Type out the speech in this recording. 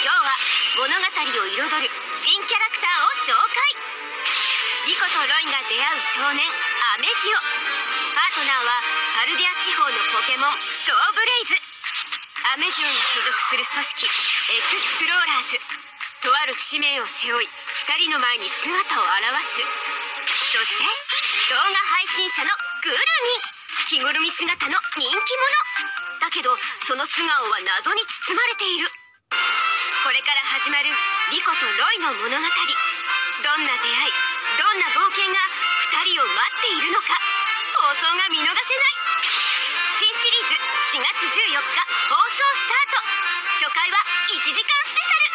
今日は物語を彩る新キャラクターを紹介。リコとロイが出会う少年アメジオ。パートナーはパルデア地方のポケモンソーブレイズ。アメジオに所属する組織エクスプローラーズ。とある使命を背負い2人の前に姿を現す。そして動画配信者のグルミ。着ぐるみ姿の人気者だけど、その素顔は謎に包まれている。これから始まるリコとロイの物語。どんな出会い、どんな冒険が2人を待っているのか、放送が見逃せない。新シリーズ4月14日放送スタート。初回は1時間スペシャル。